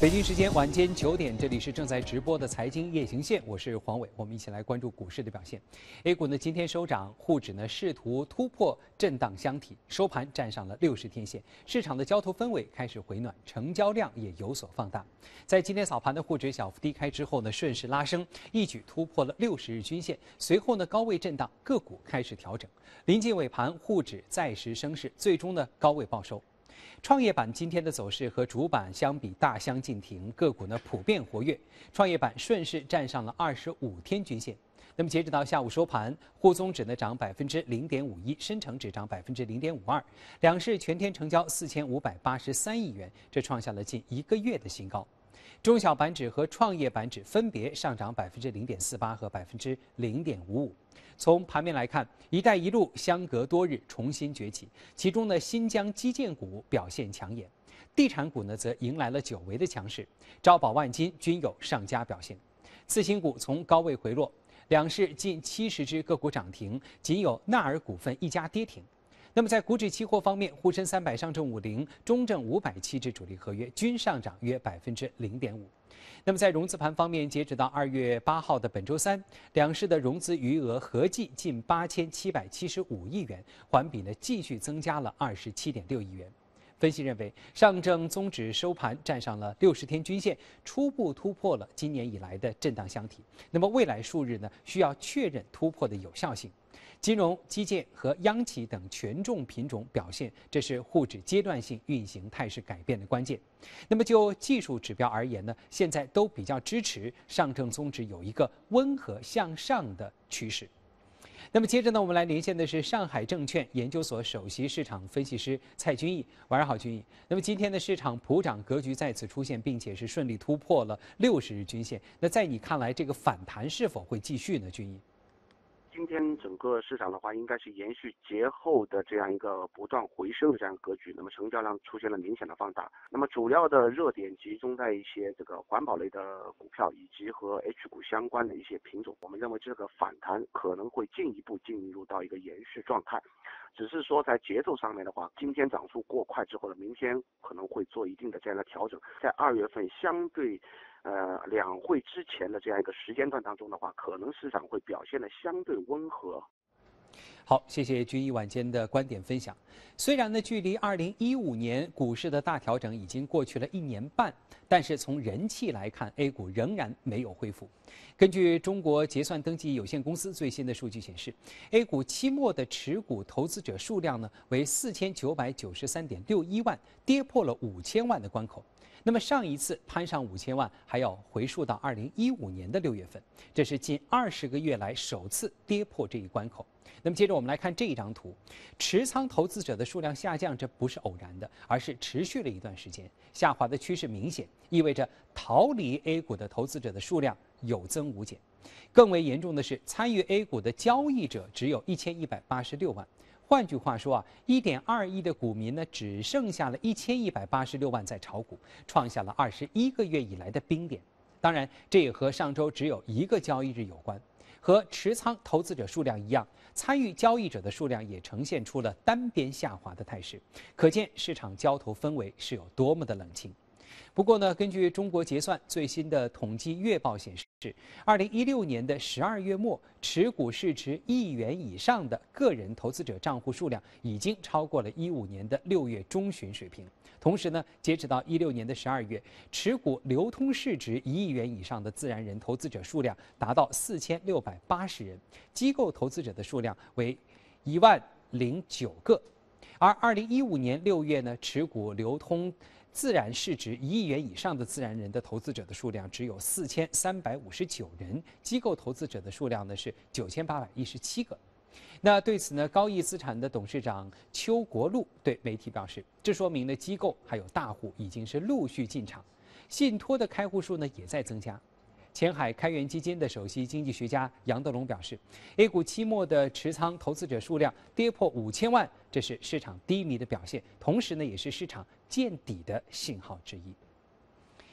北京时间晚间9点，这里是正在直播的财经夜行线，我是黄伟，我们一起来关注股市的表现。A 股呢今天收涨，沪指呢试图突破震荡箱体，收盘站上了60天线，市场的交投氛围开始回暖，成交量也有所放大。在今天早盘的沪指小幅低开之后呢，顺势拉升，一举突破了60日均线，随后呢高位震荡，个股开始调整。临近尾盘，沪指再时升势，最终呢高位报收。创业板今天的走势和主板相比大相径庭，个股呢普遍活跃。创业板顺势站上了25天均线。那么截止到下午收盘，沪综指呢涨0.51%，深成指涨0.52%，两市全天成交4583亿元，这创下了近1个月的新高。中小板指和创业板指分别上涨0.48%和0.55%。从盘面来看，“一带一路”相隔多日重新崛起，其中呢，新疆基建股表现抢眼，地产股呢则迎来了久违的强势，招宝万金均有上佳表现。次新股从高位回落，两市近70只个股涨停，仅有纳尔股份一家跌停。那么在股指期货方面，沪深300、上证50、中证500期指主力合约均上涨约0.5%。那么在融资盘方面，截止到2月8号的本周三，两市的融资余额合计近8775亿元，环比呢继续增加了27.6亿元。分析认为，上证综指收盘站上了60天均线，初步突破了今年以来的震荡箱体。那么未来数日呢，需要确认突破的有效性。金融、基建和央企等权重品种表现，这是沪指阶段性运行态势改变的关键。那么就技术指标而言呢，现在都比较支持上证综指有一个温和向上的趋势。那么接着呢，我们来连线的是上海证券研究所首席市场分析师蔡军毅。晚上好，军毅。那么今天的市场普涨格局再次出现，并且是顺利突破了60日均线。那在你看来，这个反弹是否会继续呢？军毅？ 今天整个市场的话，应该是延续节后的这样一个不断回升的这样一个格局。那么成交量出现了明显的放大。那么主要的热点集中在一些这个环保类的股票，以及和 H 股相关的一些品种。我们认为这个反弹可能会进一步进入到一个延续状态，只是说在节奏上面的话，今天涨速过快之后呢，明天可能会做一定的这样的调整。在2月份相对两会之前的这样一个时间段当中的话，可能市场会表现的相对温和。 好，谢谢军毅晚间的观点分享。虽然呢，距离2015年股市的大调整已经过去了1年半，但是从人气来看 ，A 股仍然没有恢复。根据中国结算登记有限公司最新的数据显示 ，A 股期末的持股投资者数量呢为4993.61万，跌破了5000万的关口。那么上一次攀上5000万，还要回溯到2015年的6月份，这是近20个月来首次跌破这一关口。那么接着我们来看这一张图，持仓投资者的数量下降，这不是偶然的，而是持续了一段时间，下滑的趋势明显，意味着逃离 A 股的投资者的数量有增无减。更为严重的是，参与 A 股的交易者只有1186万。换句话说1.2亿的股民呢，只剩下了1186万在炒股，创下了21个月以来的冰点。当然，这也和上周只有1个交易日有关。和持仓投资者数量一样，参与交易者的数量也呈现出了单边下滑的态势，可见市场交投氛围是有多么的冷清。不过呢，根据中国结算最新的统计月报显示，2016年的12月末，持股市值1亿元以上的个人投资者账户数量已经超过了15年的6月中旬水平。同时呢，截止到16年的12月，持股流通市值1亿元以上的自然人投资者数量达到4680人，机构投资者的数量为10009个。而2015年6月呢，持股流通自然市值1亿元以上的自然人的投资者的数量只有4359人，机构投资者的数量呢是9817个。那对此呢，高毅资产的董事长邱国禄对媒体表示，这说明呢机构还有大户已经是陆续进场，信托的开户数呢也在增加。前海开源基金的首席经济学家杨德龙表示 ，A 股期末的持仓投资者数量跌破5000万，这是市场低迷的表现，同时呢，也是市场见底的信号之一。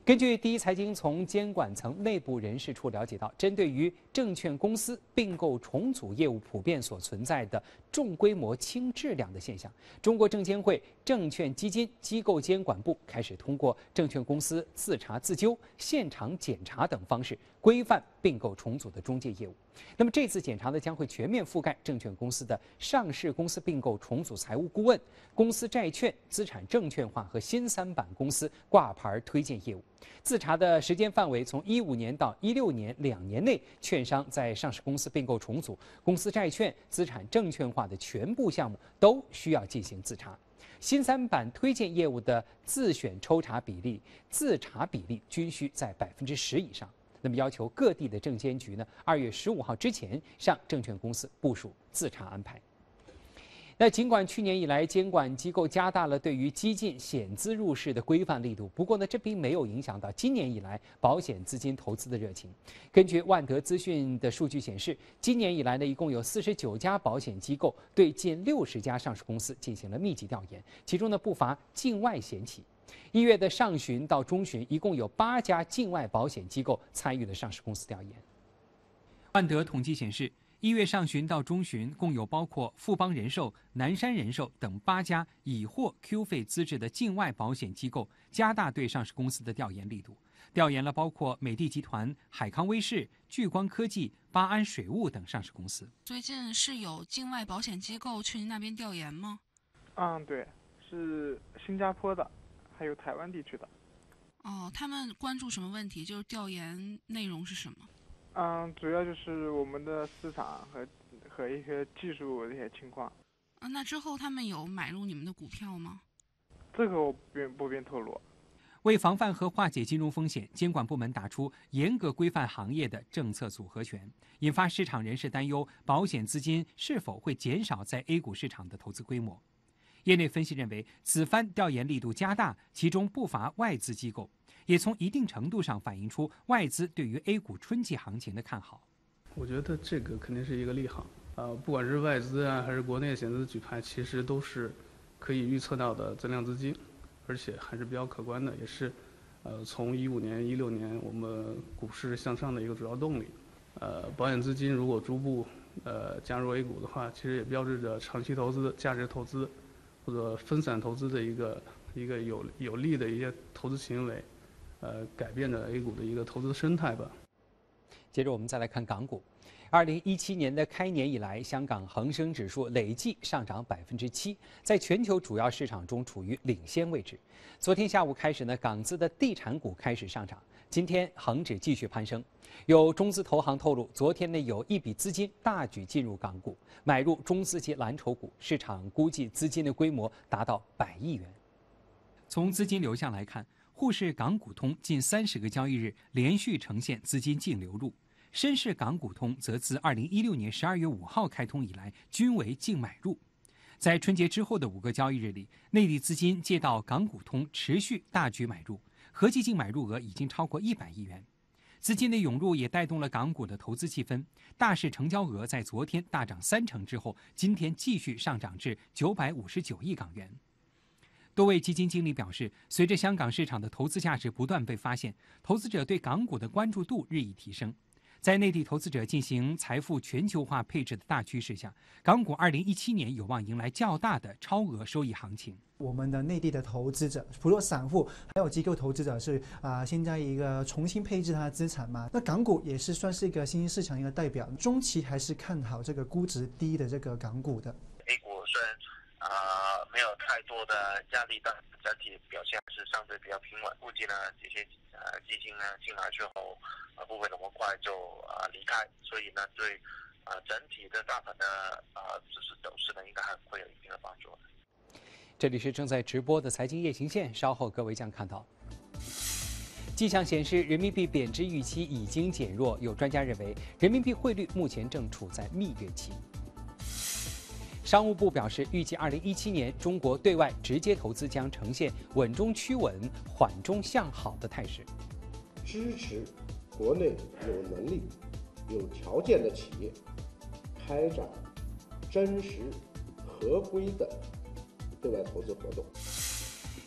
根据第一财经从监管层内部人士处了解到，针对于证券公司并购重组业务普遍所存在的重规模轻质量的现象，中国证监会证券基金机构监管部开始通过证券公司自查自纠、现场检查等方式规范并购重组的中介业务。那么这次检查呢，将会全面覆盖证券公司的上市公司并购重组财务顾问、公司债券资产证券化和新三板公司挂牌推荐业务。自查的时间范围从15年到16年2年内，券商在上市公司并购重组、公司债券资产证券化的全部项目都需要进行自查。新三板推荐业务的自选抽查比例、自查比例均需在10%以上。那么要求各地的证监局呢，2月15号之前向证券公司部署自查安排。那尽管去年以来监管机构加大了对于激进险资入市的规范力度，不过呢，这并没有影响到今年以来保险资金投资的热情。根据万德资讯的数据显示，今年以来呢，一共有49家保险机构对近60家上市公司进行了密集调研，其中呢不乏境外险企。1月的上旬到中旬，一共有8家境外保险机构参与了上市公司调研。万德统计显示，1月上旬到中旬，共有包括富邦人寿、南山人寿等8家已获 Q 费资质的境外保险机构加大对上市公司的调研力度，调研了包括美的集团、海康威视、聚光科技、巴安水务等上市公司。 最近是有境外保险机构去您那边调研吗？ 对，是新加坡的，还有台湾地区的。 他们关注什么问题？就是调研内容是什么？ 主要就是我们的市场和一些技术的一些情况。 那之后他们有买入你们的股票吗？ 这个我不便透露。 为防范和化解金融风险，监管部门打出严格规范行业的政策组合拳，引发市场人士担忧保险资金是否会减少在 A 股市场的投资规模。业内分析认为，此番调研力度加大，其中不乏外资机构，也从一定程度上反映出外资对于 A 股春季行情的看好。 我觉得这个肯定是一个利好，不管是外资还是国内险资举牌，其实都是可以预测到的增量资金，而且还是比较可观的，也是从15年、16年我们股市向上的一个主要动力。保险资金如果逐步加入 A 股的话，其实也标志着长期投资、价值投资或者分散投资的一个有利的一些投资行为，改变着 A 股的一个投资生态吧。 接着我们再来看港股，2017年的开年以来，香港恒生指数累计上涨7%，在全球主要市场中处于领先位置。昨天下午开始呢，港资的地产股开始上涨，今天恒指继续攀升。有中资投行透露，昨天呢有一笔资金大举进入港股，买入中资级蓝筹股，市场估计资金的规模达到100亿元。从资金流向来看，沪市港股通近30个交易日连续呈现资金净流入，深市港股通则自2016年12月5号开通以来均为净买入。在春节之后的5个交易日里，内地资金借道港股通持续大举买入，合计净买入额已经超过100亿元。资金的涌入也带动了港股的投资气氛，大市成交额在昨天大涨30%之后，今天继续上涨至959亿港元。多位基金经理表示，随着香港市场的投资价值不断被发现，投资者对港股的关注度日益提升。在内地投资者进行财富全球化配置的大趋势下，港股2017年有望迎来较大的超额收益行情。 我们的内地的投资者，除了散户，还有机构投资者是现在一个重新配置他的资产嘛。那港股也是算是一个新兴市场一个代表，中期还是看好这个估值低的这个港股的。 A 股虽然没有太多的压力，但整体表现是相对比较平稳。估计呢，这些基金呢进来之后，不会那么快就离开，所以呢，对整体的大盘的指数走势呢，应该还会有一定的帮助。 这里是正在直播的财经夜行线，稍后各位将看到。迹象显示，人民币贬值预期已经减弱，有专家认为，人民币汇率目前正处在蜜月期。商务部表示，预计2017年中国对外直接投资将呈现稳中趋稳、缓中向好的态势。 支持国内有能力、有条件的企业开展真实、合规的对外投资活动。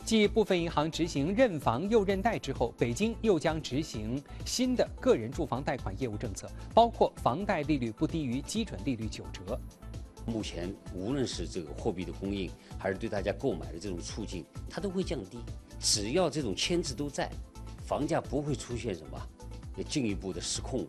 继部分银行执行认房又认贷之后，北京又将执行新的个人住房贷款业务政策，包括房贷利率不低于基准利率9折。 目前无论是这个货币的供应，还是对大家购买的这种促进，它都会降低。只要这种牵制都在，房价不会出现什么进一步的失控。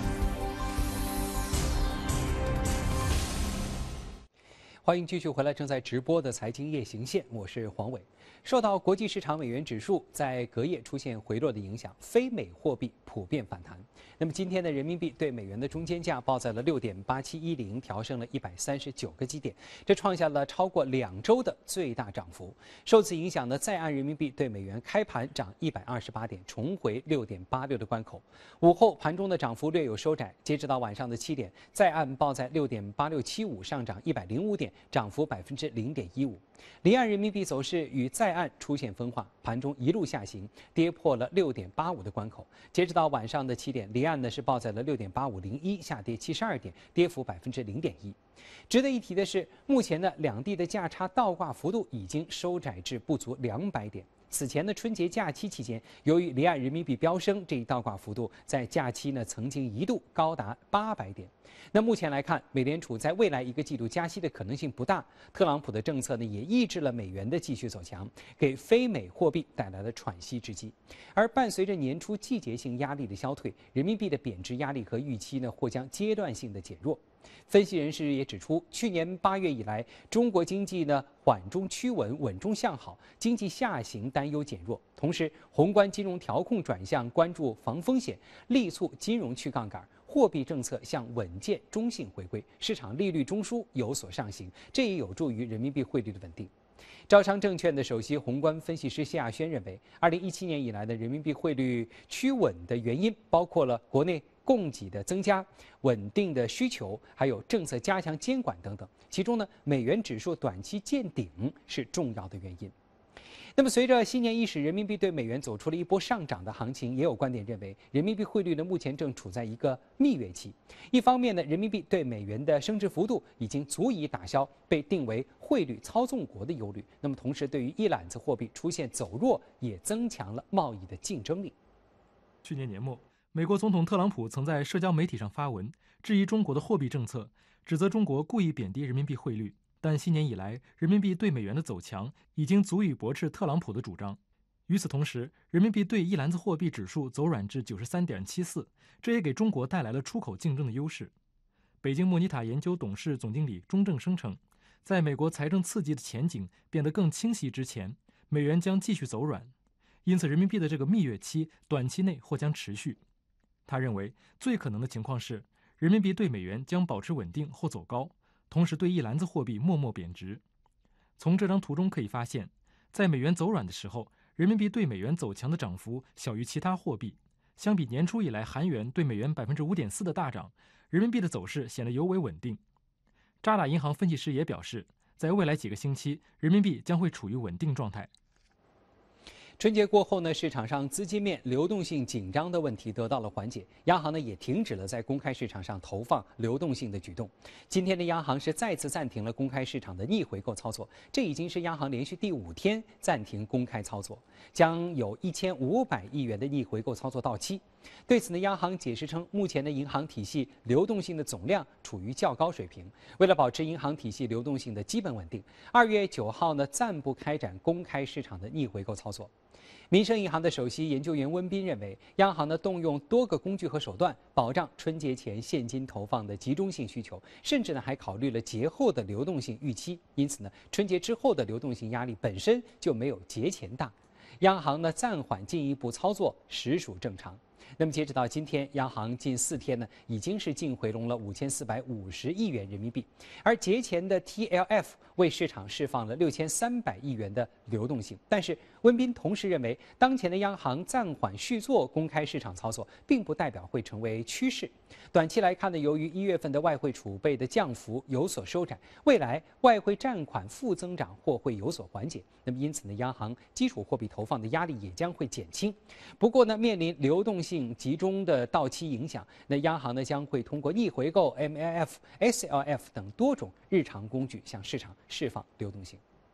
欢迎继续回来，正在直播的财经夜行线，我是黄伟。受到国际市场美元指数在隔夜出现回落的影响，非美货币普遍反弹。那么今天的人民币对美元的中间价报在了6.8710，调升了139个基点，这创下了超过2周的最大涨幅。受此影响呢，在岸人民币对美元开盘涨128点，重回6.86的关口。午后盘中的涨幅略有收窄，截止到晚上的7点，在岸报在6.8675，上涨105点，涨幅0.15%。离岸人民币走势与在岸出现分化，盘中一路下行，跌破了6.85的关口。截止到晚上的7点，离岸呢是报在了6.8501，下跌72点，跌幅0.1%。值得一提的是，目前呢两地的价差倒挂幅度已经收窄至不足200点。此前的春节假期期间，由于离岸人民币飙升，这一倒挂幅度在假期呢曾经一度高达800点。那目前来看，美联储在未来1个季度加息的可能性不大，特朗普的政策呢也抑制了美元的继续走强，给非美货币带来了喘息之机。而伴随着年初季节性压力的消退，人民币的贬值压力和预期呢或将阶段性的减弱。分析人士也指出，去年8月以来，中国经济呢缓中趋稳，稳中向好，经济下行担忧减弱。同时，宏观金融调控转向关注防风险，力促金融去杠杆，货币政策向稳健中性回归，市场利率中枢有所上行，这也有助于人民币汇率的稳定。招商证券的首席宏观分析师谢亚轩认为，2017年以来的人民币汇率趋稳的原因包括了国内供给的增加、稳定的需求，还有政策加强监管等等。其中呢，美元指数短期见顶是重要的原因。那么，随着新年伊始，人民币对美元走出了一波上涨的行情，也有观点认为，人民币汇率呢目前正处在一个蜜月期。一方面呢，人民币对美元的升值幅度已经足以打消被定为汇率操纵国的忧虑。那么，同时对于一揽子货币出现走弱，也增强了贸易的竞争力。 去年年末，美国总统特朗普曾在社交媒体上发文，质疑中国的货币政策，指责中国故意贬低人民币汇率。但新年以来，人民币对美元的走强已经足以驳斥特朗普的主张。与此同时，人民币对一篮子货币指数走软至93.74，这也给中国带来了出口竞争的优势。北京莫尼塔研究董事总经理钟正生称，在美国财政刺激的前景变得更清晰之前，美元将继续走软，因此人民币的这个蜜月期短期内或将持续。他认为，最可能的情况是，人民币对美元将保持稳定或走高，同时对一篮子货币默默贬值。从这张图中可以发现，在美元走软的时候，人民币对美元走强的涨幅小于其他货币。相比年初以来韩元对美元5.4%的大涨，人民币的走势显得尤为稳定。渣打银行分析师也表示，在未来几个星期，人民币将会处于稳定状态。 春节过后呢，市场上资金面流动性紧张的问题得到了缓解，央行呢也停止了在公开市场上投放流动性的举动。今天的央行是再次暂停了公开市场的逆回购操作，这已经是央行连续第5天暂停公开操作，将有1500亿元的逆回购操作到期。对此呢，央行解释称，目前的银行体系流动性的总量处于较高水平，为了保持银行体系流动性的基本稳定，2月9号呢暂不开展公开市场的逆回购操作。民生银行的首席研究员温彬认为，央行呢动用多个工具和手段，保障春节前现金投放的集中性需求，甚至呢还考虑了节后的流动性预期。因此呢，春节之后的流动性压力本身就没有节前大，央行呢暂缓进一步操作实属正常。那么截止到今天，央行近4天呢已经是净回笼了5450亿元人民币，而节前的 TLF 为市场释放了6300亿元的流动性。但是温彬同时认为，当前的央行暂缓续做公开市场操作，并不代表会成为趋势。短期来看呢，由于1月份的外汇储备的降幅有所收窄，未来外汇占款负增长或会有所缓解。那么因此呢，央行基础货币投放的压力也将会减轻。不过呢，面临流动性集中的到期影响，那央行呢将会通过逆回购、MLF、SLF 等多种日常工具向市场释放流动性。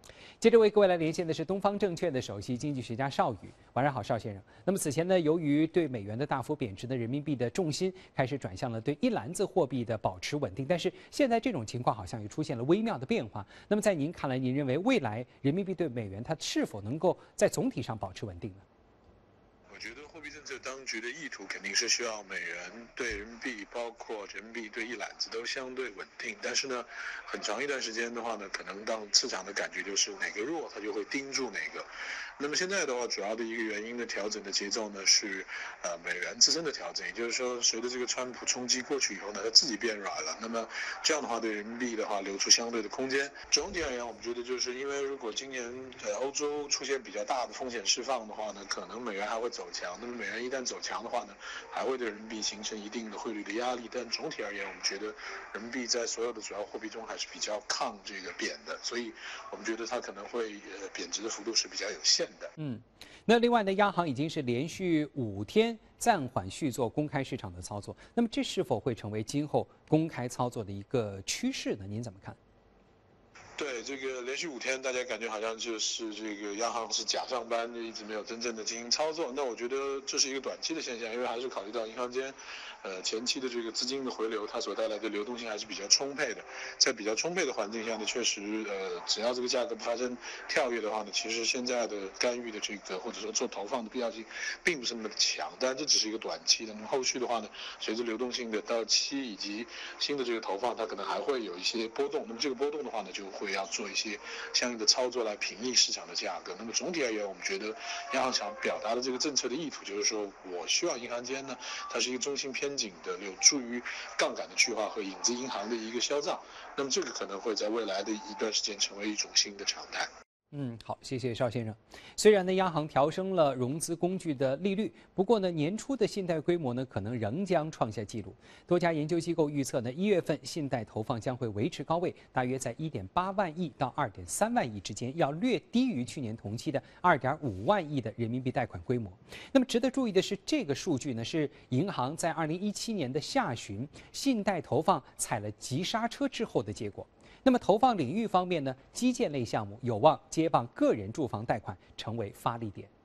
接着为各位来连线的是东方证券的首席经济学家邵宇，晚上好，邵先生。那么此前呢，由于对美元的大幅贬值的人民币的重心开始转向了对一篮子货币的保持稳定，但是现在这种情况好像也出现了微妙的变化。那么在您看来，您认为未来人民币对美元它是否能够在总体上保持稳定呢？ 我觉得货币政策当局的意图肯定是希望美元对人民币，包括人民币对一揽子都相对稳定。但是呢，很长一段时间的话呢，可能当市场的感觉就是哪个弱，它就会盯住哪个。那么现在的话，主要的一个原因的调整的节奏呢是，美元自身的调整，也就是说，随着这个川普冲击过去以后呢，它自己变软了。那么这样的话，对人民币的话留出相对的空间。总体而言，我们觉得就是因为如果今年欧洲出现比较大的风险释放的话呢，可能美元还会走强。那么美元一旦走强的话呢，还会对人民币形成一定的汇率的压力。但总体而言，我们觉得人民币在所有的主要货币中还是比较抗这个贬的，所以我们觉得它可能会贬值的幅度是比较有限的。 那另外呢，央行已经是连续5天暂缓续做公开市场的操作，那么这是否会成为今后公开操作的一个趋势呢？您怎么看？ 对，这个连续5天，大家感觉好像就是这个央行是假上班，就一直没有真正的进行操作。那我觉得这是一个短期的现象，因为还是考虑到银行间，前期的这个资金的回流，它所带来的流动性还是比较充沛的。在比较充沛的环境下呢，确实，只要这个价格不发生跳跃的话呢，其实现在的干预的这个或者说做投放的必要性，并不是那么的强。当然，这只是一个短期的。那么后续的话呢，随着流动性的到期以及新的这个投放，它可能还会有一些波动。那么这个波动的话呢，就会要做一些相应的操作来平抑市场的价格。那么总体而言，我们觉得央行想表达的这个政策的意图，就是说我希望银行间呢，它是一个中心偏紧的，有助于杠杆的去化和影子银行的一个消胀。那么这个可能会在未来的一段时间成为一种新的常态。 好，谢谢邵先生。虽然呢，央行调升了融资工具的利率，不过呢，年初的信贷规模呢，可能仍将创下纪录。多家研究机构预测呢，1月份信贷投放将会维持高位，大约在1.8万亿到2.3万亿之间，要略低于去年同期的2.5万亿的人民币贷款规模。那么值得注意的是，这个数据呢，是银行在2017年的下旬信贷投放踩了急刹车之后的结果。那么投放领域方面呢，基建类项目有望接棒个人住房贷款，成为发力点。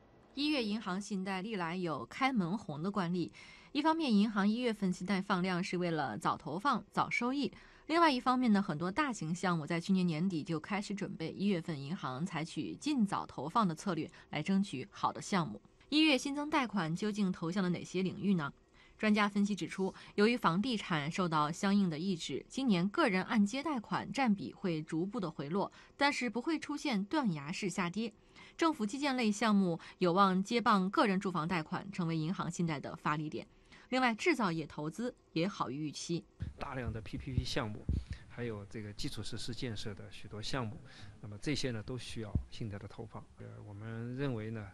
1月银行信贷历来有开门红的惯例，一方面银行1月份信贷放量是为了早投放、早收益；另外一方面呢，很多大型项目在去年年底就开始准备1月份银行采取尽早投放的策略来争取好的项目。1月新增贷款究竟投向了哪些领域呢？专家分析指出，由于房地产受到相应的抑制，今年个人按揭贷款占比会逐步的回落，但是不会出现断崖式下跌。政府基建类项目有望接棒个人住房贷款，成为银行信贷的发力点。另外，制造业投资也好于预期， 大量的 PPP 项目，还有这个基础设施建设的许多项目，那么这些呢都需要信贷的投放。我们认为呢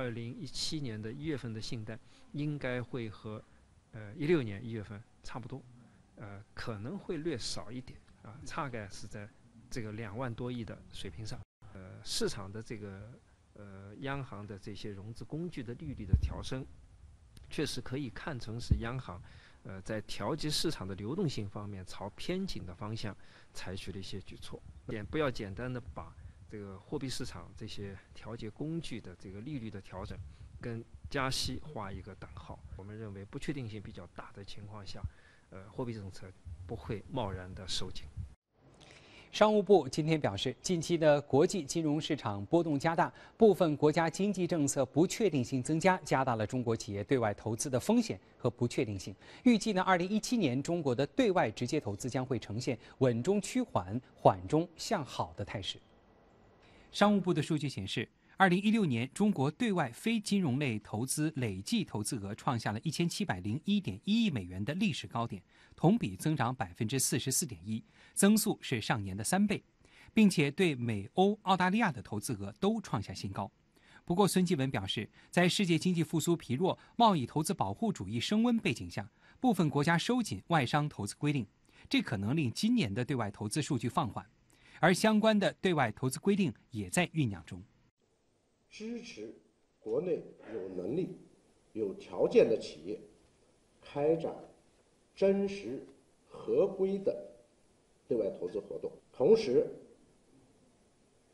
，2017年的1月份的信贷应该会和16年1月份差不多，可能会略少一点啊，大概是在这个2万多亿的水平上。市场的这个央行的这些融资工具的利率的调升，确实可以看成是央行在调节市场的流动性方面朝偏紧的方向采取了一些举措。不要简单的把这个货币市场这些调节工具的这个利率的调整跟加息画一个等号。我们认为不确定性比较大的情况下，货币政策不会贸然的收紧。 商务部今天表示，近期的国际金融市场波动加大，部分国家经济政策不确定性增加，加大了中国企业对外投资的风险和不确定性。预计呢，2017年中国的对外直接投资将会呈现稳中趋缓、缓中向好的态势。商务部的数据显示，2016年中国对外非金融类投资累计投资额创下了1701.1亿美元的历史高点，同比增长44.1%，增速是上年的3倍，并且对美、欧、澳大利亚的投资额都创下新高。不过，孙继文表示，在世界经济复苏疲弱、贸易投资保护主义升温背景下，部分国家收紧外商投资规定，这可能令今年的对外投资数据放缓，而相关的对外投资规定也在酝酿中。 支持国内有能力、有条件的企业开展真实合规的对外投资活动，同时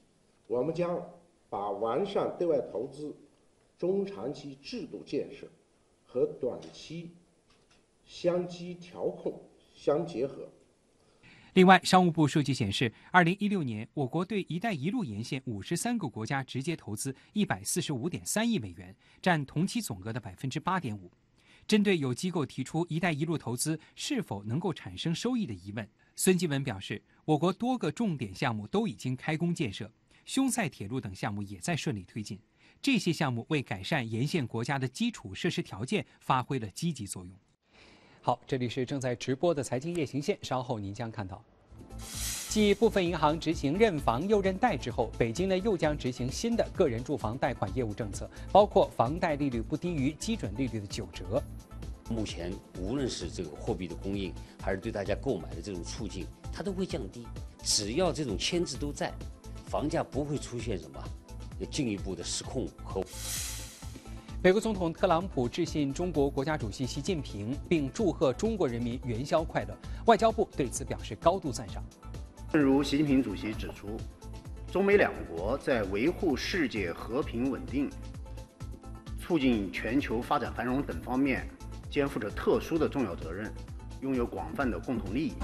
我们将把完善对外投资中长期制度建设和短期相机调控相结合。 另外，商务部数据显示，2016年我国对“一带一路”沿线53个国家直接投资145.3亿美元，占同期总额的8.5%。针对有机构提出“一带一路”投资是否能够产生收益的疑问，孙继文表示，我国多个重点项目都已经开工建设，匈塞铁路等项目也在顺利推进。这些项目为改善沿线国家的基础设施条件发挥了积极作用。好，这里是正在直播的财经夜行线，稍后您将看到。继部分银行执行认房又认贷之后，北京呢又将执行新的个人住房贷款业务政策，包括房贷利率不低于基准利率的9折。 目前无论是这个货币的供应，还是对大家购买的这种促进，它都会降低。只要这种牵制都在，房价不会出现什么进一步的失控和。 美国总统特朗普致信中国国家主席习近平，并祝贺中国人民元宵快乐。外交部对此表示高度赞赏。 正如习近平主席指出，中美两国在维护世界和平稳定、促进全球发展繁荣等方面肩负着特殊的重要责任，拥有广泛的共同利益。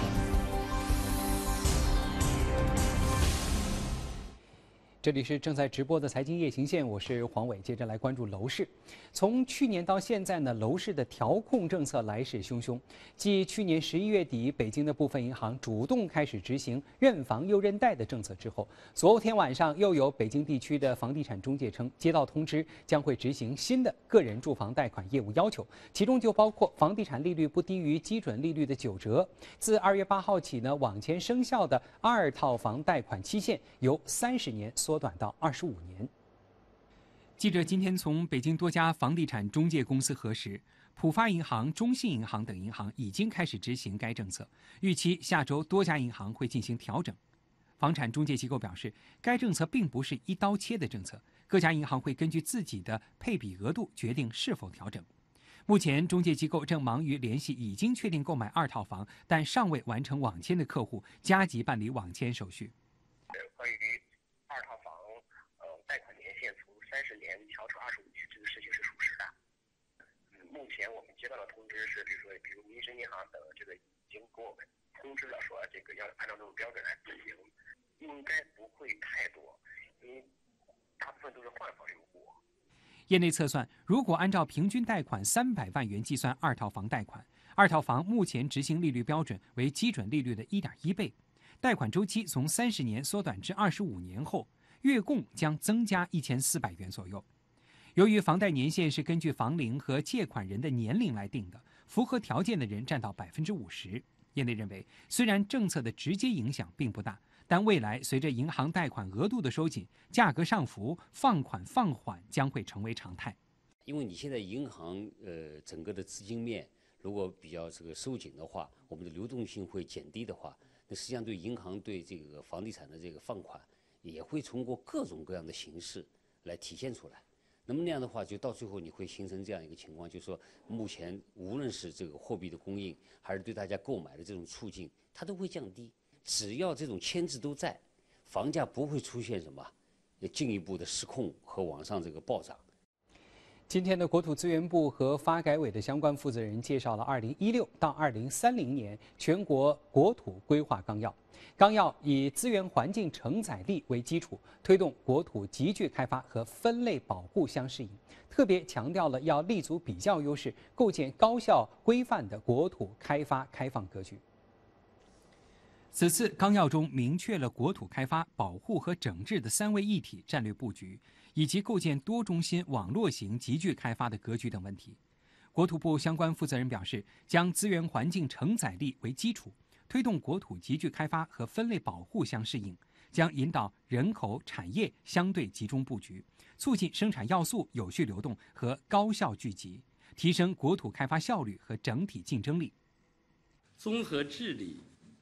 这里是正在直播的财经夜行线，我是黄伟。接着来关注楼市。从去年到现在呢，楼市的调控政策来势汹汹。继去年11月底，北京的部分银行主动开始执行认房又认贷的政策之后，昨天晚上又有北京地区的房地产中介称，接到通知将会执行新的个人住房贷款业务要求，其中就包括房地产利率不低于基准利率的9折。自2月8号起呢，往前生效的2套房贷款期限由30年缩短到25年。记者今天从北京多家房地产中介公司核实，浦发银行、中信银行等银行已经开始执行该政策，预期下周多家银行会进行调整。房产中介机构表示，该政策并不是一刀切的政策，各家银行会根据自己的配比额度决定是否调整。目前，中介机构正忙于联系已经确定购买2套房但尚未完成网签的客户，加急办理网签手续。 关于2套房，贷款年限从30年调成25年，这个事情是属实的。目前我们接到的通知是，比如民生银行等这个已经跟我们通知了，说这个要按照这种标准来执行，应该不会太多，因为大部分都是换房用户。 业内测算，如果按照平均贷款300万元计算2套房贷款，2套房目前执行利率标准为基准利率的1.1倍，贷款周期从30年缩短至25年后，月供将增加1400元左右。由于房贷年限是根据房龄和借款人的年龄来定的，符合条件的人占到50%。业内认为，虽然政策的直接影响并不大，但未来随着银行贷款额度的收紧，价格上浮、放款放缓将会成为常态。 因为你现在银行整个的资金面如果比较这个收紧的话，我们的流动性会减低的话，那实际上对银行对这个房地产的这个放款也会通过各种各样的形式来体现出来。那么那样的话，就到最后你会形成这样一个情况，就是说，目前无论是这个货币的供应，还是对大家购买的这种促进，它都会降低。只要这种牵制都在，房价不会出现什么进一步的失控和往上这个暴涨。 今天的国土资源部和发改委的相关负责人介绍了2016到2030年全国国土规划纲要。纲要以资源环境承载力为基础，推动国土集聚开发和分类保护相适应，特别强调了要立足比较优势，构建高效规范的国土开发开放格局。此次纲要中明确了国土开发、保护和整治的3位一体战略布局，以及构建多中心网络型集聚开发的格局等问题。国土部相关负责人表示，将资源环境承载力为基础，推动国土集聚开发和分类保护相适应，将引导人口、产业相对集中布局，促进生产要素有序流动和高效聚集，提升国土开发效率和整体竞争力。 综合治理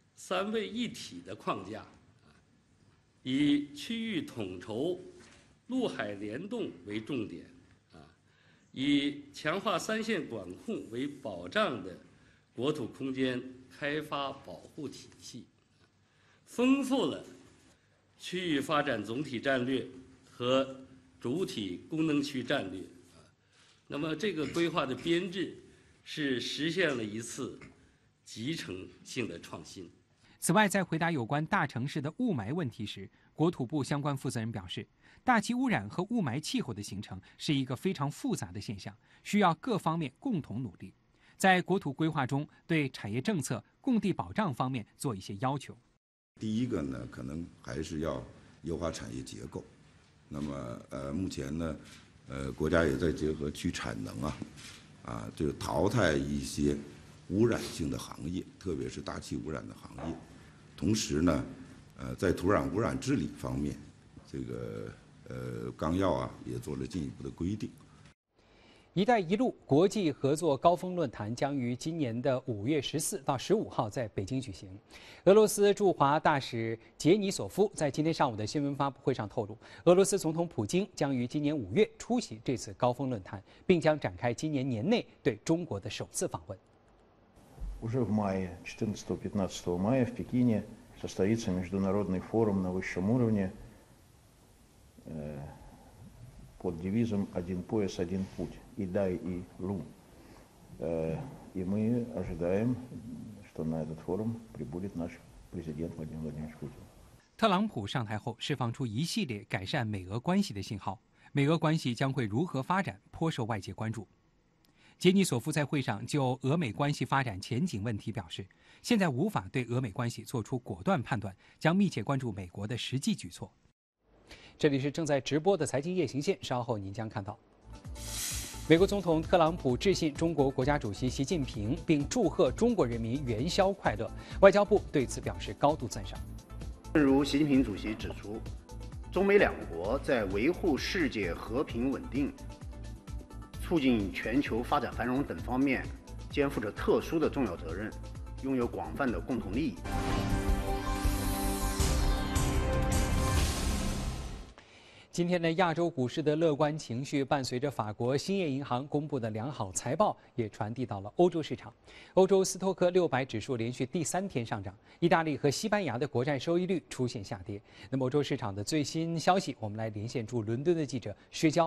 3位一体的框架，以区域统筹、陆海联动为重点，以强化3线管控为保障的国土空间开发保护体系，丰富了区域发展总体战略和主体功能区战略。那么这个规划的编制是实现了一次集成性的创新。 此外，在回答有关大城市的雾霾问题时，国土部相关负责人表示，大气污染和雾霾气候的形成是一个非常复杂的现象，需要各方面共同努力。在国土规划中，对产业政策、供地保障方面做一些要求。 第一个呢，可能还是要优化产业结构。那么目前呢，国家也在结合去产能就淘汰一些污染性的行业，特别是大气污染的行业。同时呢，在土壤污染治理方面，这个纲要也做了进一步的规定。 “一带一路”国际合作高峰论坛将于今年的5月14到15号在北京举行。俄罗斯驻华大使杰尼索夫在今天上午的新闻发布会上透露，俄罗斯总统普京将于今年5月出席这次高峰论坛，并将展开今年年内对中国的首次访问。 Уже в мае, 14-15 мая в Пекине состоится международный форум на высшем уровне под девизом «Один пояс, один путь» и «Дай и Лу». И мы ожидаем, что на этот форум прибудет наш президент Владимир Владимирович Путин. 特朗普上台后释放出一系列改善美俄关系的信号，美俄关系将会如何发展，颇受外界关注。杰尼索夫在会上就俄美关系发展前景问题表示，现在无法对俄美关系做出果断判断，将密切关注美国的实际举措。这里是正在直播的财经夜行线，稍后您将看到。美国总统特朗普致信中国国家主席习近平，并祝贺中国人民元宵快乐。外交部对此表示高度赞赏。 正如习近平主席指出，中美两国在维护世界和平稳定、促进全球发展繁荣等方面肩负着特殊的重要责任，拥有广泛的共同利益。 今天呢，亚洲股市的乐观情绪伴随着法国兴业银行公布的良好财报，也传递到了欧洲市场。欧洲斯托克600指数连续第3天上涨，意大利和西班牙的国债收益率出现下跌。那么欧洲市场的最新消息，我们来连线驻伦敦的记者薛娇。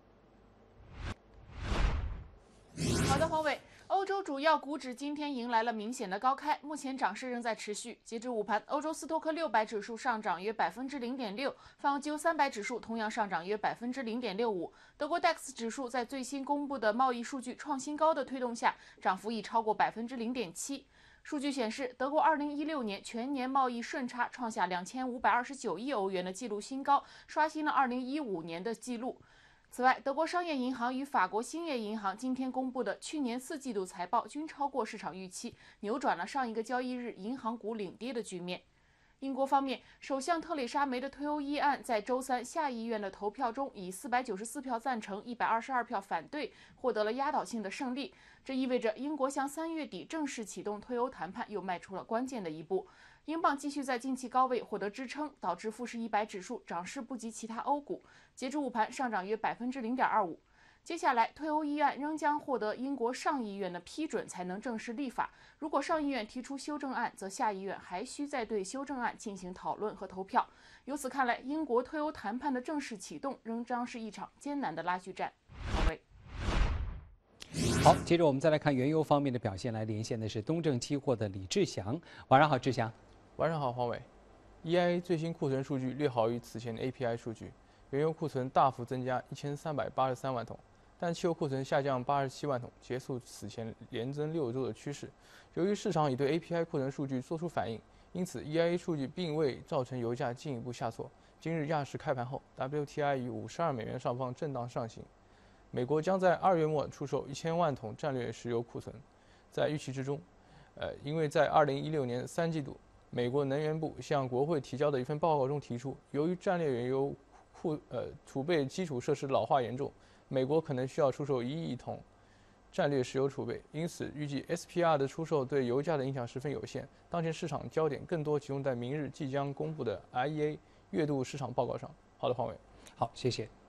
好的，黄伟。欧洲主要股指今天迎来了明显的高开，目前涨势仍在持续。截至午盘，欧洲斯托克600指数上涨约0.6%，泛欧几欧300指数同样上涨约0.65%。德国 DAX 指数在最新公布的贸易数据创新高的推动下，涨幅已超过0.7%。数据显示，德国2016年全年贸易顺差创下2529亿欧元的纪录新高，刷新了2015年的纪录。此外，德国商业银行与法国兴业银行今天公布的去年4季度财报均超过市场预期，扭转了上一个交易日银行股领跌的局面。英国方面，首相特蕾莎梅的退欧议案在周三下议院的投票中以494票赞成、122票反对获得了压倒性的胜利。这意味着英国向3月底正式启动退欧谈判又迈出了关键的一步。英镑继续在近期高位获得支撑，导致富时100指数涨势不及其他欧股，截至午盘上涨约0.25%。接下来，退欧议案仍将获得英国上议院的批准才能正式立法。如果上议院提出修正案，则下议院还需再对修正案进行讨论和投票。由此看来，英国退欧谈判的正式启动仍将是一场艰难的拉锯战。王伟。 好，接着我们再来看原油方面的表现，来连线的是东证期货的李志祥。晚上好，志祥。 晚上好，黄伟。EIA 最新库存数据略好于此前的 API 数据，原油库存大幅增加1383万桶，但汽油库存下降87万桶，结束此前连增6周的趋势。由于市场已对 API 库存数据做出反应，因此 EIA 数据并未造成油价进一步下挫。今日亚市开盘后 ，WTI 于52美元上方震荡上行。美国将在2月末出售1000万桶战略石油库存，在预期之中。因为在2016年3季度，美国能源部向国会提交的一份报告中提出，由于战略原油储备基础设施老化严重，美国可能需要出售1亿桶战略石油储备，因此预计 SPR 的出售对油价的影响十分有限。当前市场焦点更多集中在明日即将公布的 IEA 月度市场报告上。好的，黄伟。 好，谢谢。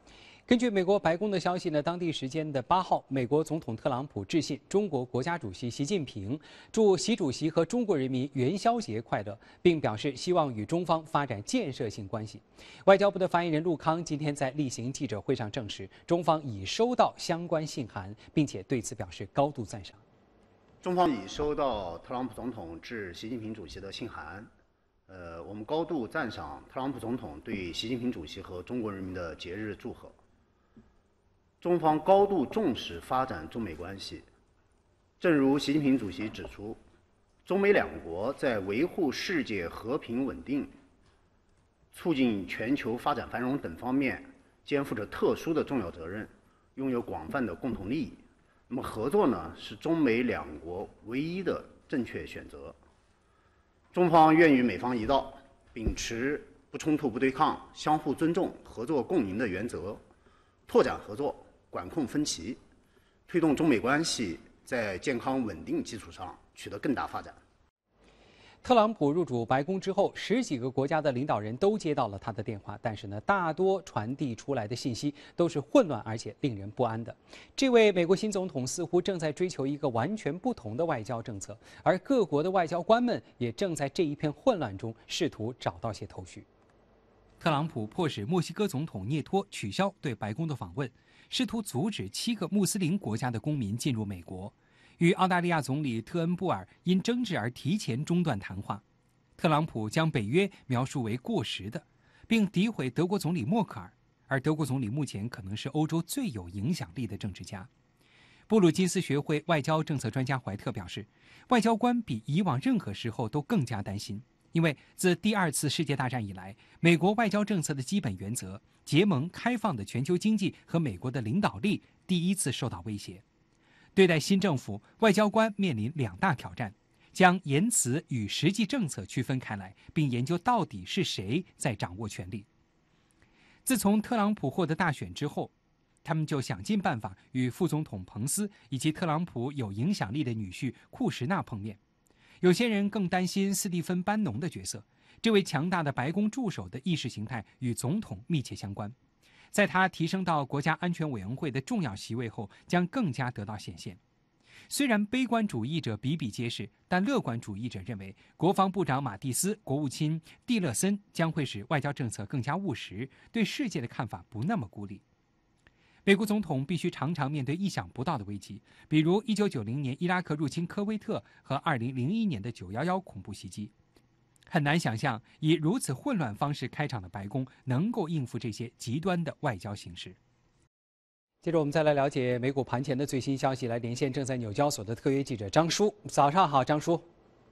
根据美国白宫的消息呢，当地时间的8号，美国总统特朗普致信中国国家主席习近平，祝习主席和中国人民元宵节快乐，并表示希望与中方发展建设性关系。外交部的发言人陆康今天在例行记者会上证实，中方已收到相关信函，并且对此表示高度赞赏。 中方已收到特朗普总统致习近平主席的信函。我们高度赞赏特朗普总统对习近平主席和中国人民的节日祝贺。中方高度重视发展中美关系。正如习近平主席指出，中美两国在维护世界和平稳定、促进全球发展繁荣等方面肩负着特殊的重要责任，拥有广泛的共同利益。那么合作呢，是中美两国唯一的正确选择。中方愿与美方一道，秉持不冲突、不对抗、相互尊重、合作共赢的原则，拓展合作，管控分歧，推动中美关系在健康稳定基础上取得更大发展。 特朗普入主白宫之后，10几个国家的领导人都接到了他的电话，但是呢，大多传递出来的信息都是混乱而且令人不安的。这位美国新总统似乎正在追求一个完全不同的外交政策，而各国的外交官们也正在这一片混乱中试图找到些头绪。特朗普迫使墨西哥总统涅托取消对白宫的访问，试图阻止7个穆斯林国家的公民进入美国。与澳大利亚总理特恩布尔因争执而提前中断谈话。特朗普将北约描述为过时的，并诋毁德国总理默克尔，而德国总理目前可能是欧洲最有影响力的政治家。布鲁金斯学会外交政策专家怀特表示，外交官比以往任何时候都更加担心，因为自第2次世界大战以来，美国外交政策的基本原则——结盟、开放的全球经济和美国的领导力——第一次受到威胁。对待新政府，外交官面临2大挑战：将言辞与实际政策区分开来，并研究到底是谁在掌握权力。自从特朗普获得大选之后，他们就想尽办法与副总统彭斯以及特朗普有影响力的女婿库什纳碰面。有些人更担心斯蒂芬·班农的角色，这位强大的白宫助手的意识形态与总统密切相关。在他提升到国家安全委员会的重要席位后，将更加得到显现。虽然悲观主义者比比皆是，但乐观主义者认为，国防部长马蒂斯、国务卿蒂勒森将会使外交政策更加务实，对世界的看法不那么孤立。美国总统必须常常面对意想不到的危机，比如1990年伊拉克入侵科威特和2001年的911恐怖袭击。很难想象以如此混乱方式开场的白宫能够应付这些极端的外交形势。接着我们再来了解美股盘前的最新消息，来连线正在纽交所的特约记者张叔。早上好，张叔。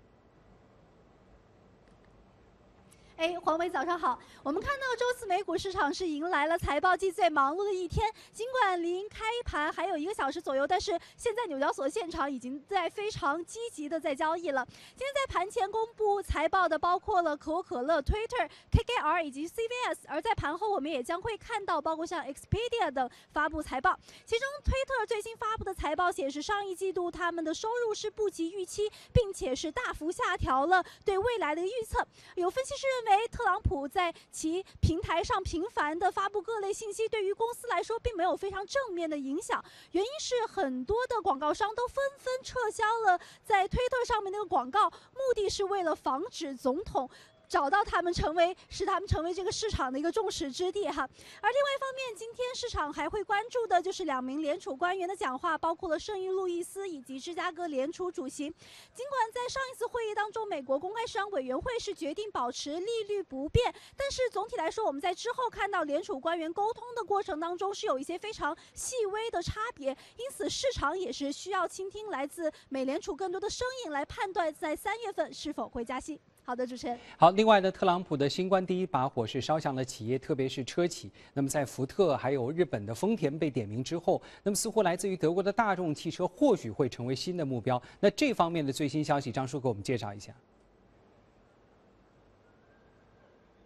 黄伟早上好。我们看到周四美股市场是迎来了财报季最忙碌的一天，尽管离开盘还有1个小时左右，但是现在纽交所现场已经在非常积极的在交易了。今天在盘前公布财报的包括了可口可乐、Twitter、KKR 以及 CVS， 而在盘后我们也将会看到包括像 Expedia 等发布财报。其中 Twitter 最新发布的财报显示，上一季度他们的收入是不及预期，并且是大幅下调了对未来的预测。有分析师认为，特朗普在其平台上频繁的发布各类信息，对于公司来说并没有非常正面的影响。原因是很多的广告商都纷纷撤销了在推特上面那个广告，目的是为了防止总统找到他们，使他们成为这个市场的一个众矢之的哈。而另外一方面，今天市场还会关注的就是2名联储官员的讲话，包括了圣婴路易斯以及芝加哥联储主席。尽管在上一次会议当中，美国公开市场委员会是决定保持利率不变，但是总体来说，我们在之后看到联储官员沟通的过程当中是有一些非常细微的差别，因此市场也是需要倾听来自美联储更多的声音，来判断在3月份是否会加息。好的，主持人。 好，另外呢，特朗普的新冠第一把火是烧向了企业，特别是车企。那么在福特还有日本的丰田被点名之后，那么似乎来自于德国的大众汽车或许会成为新的目标。那这方面的最新消息，张叔给我们介绍一下。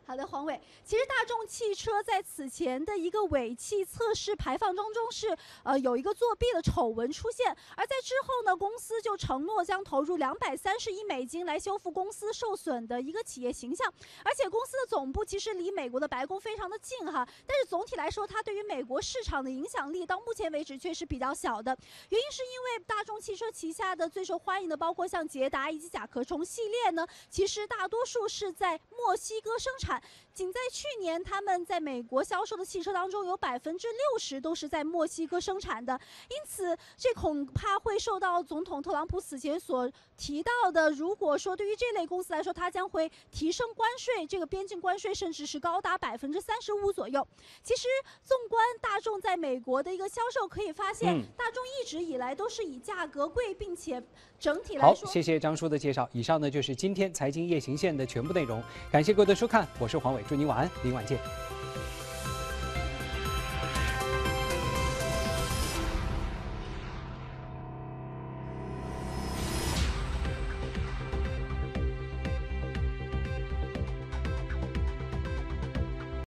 好的，黄伟，其实大众汽车在此前的一个尾气测试排放当中是有一个作弊的丑闻出现，而在之后呢，公司就承诺将投入230亿美金来修复公司受损的一个企业形象，而且公司的总部其实离美国的白宫非常的近哈，但是总体来说，它对于美国市场的影响力到目前为止却是比较小的，原因是因为大众汽车旗下的最受欢迎的包括像捷达以及甲壳虫系列呢，其实大多数是在墨西哥生产。仅在去年，他们在美国销售的汽车当中，有60%都是在墨西哥生产的。因此，这恐怕会受到总统特朗普此前所提到的，如果说对于这类公司来说，它将会提升关税，这个边境关税甚至是高达35%左右。其实，纵观大众在美国的一个销售，可以发现，大众一直以来都是以价格贵，并且整体来说。 好，谢谢张叔的介绍。以上呢就是今天财经夜行线的全部内容，感谢各位的收看，我是黄伟，祝您晚安，明晚见。